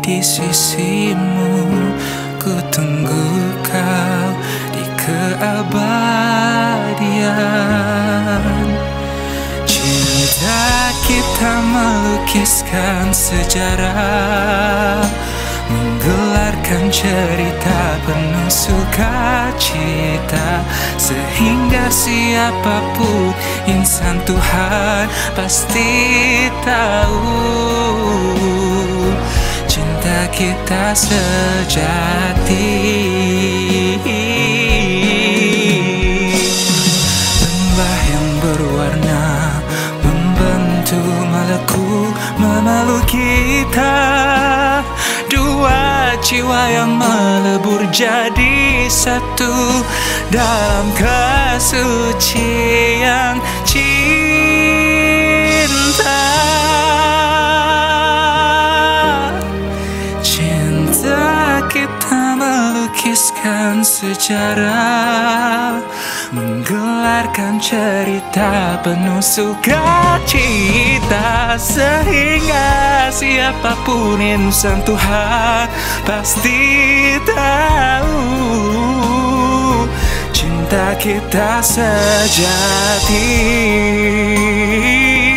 di sisimu. Ku tunggu kau di keabadian. Cinta kita melukiskan sejarah, menggelarkan cerita penuh sukacita, sehingga siapapun insan Tuhan pasti tahu cinta kita sejati. Lembah yang berwarna membantu memalu kita, dua jiwa yang melebur jadi satu dalam kesucian cinta. Cinta kita melukiskan sejarah, menggelarkan cerita penuh sukacita, sehingga siapapun insan Tuhan pasti tahu cinta kita sejati.